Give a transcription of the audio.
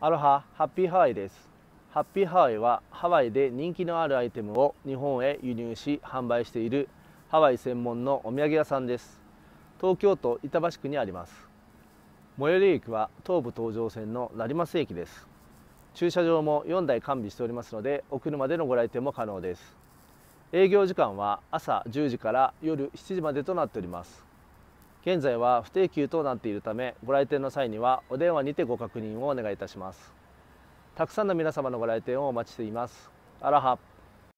アロハ、ハッピーハワイです。ハッピーハワイはハワイで人気のあるアイテムを日本へ輸入し販売しているハワイ専門のお土産屋さんです。東京都板橋区にあります。最寄り駅は東武東上線の成増駅です。駐車場も4台完備しておりますので、お車でのご来店も可能です。営業時間は朝10時から夜7時までとなっております。現在は不定休となっているため、ご来店の際にはお電話にてご確認をお願いいたします。たくさんの皆様のご来店をお待ちしています。アロハ。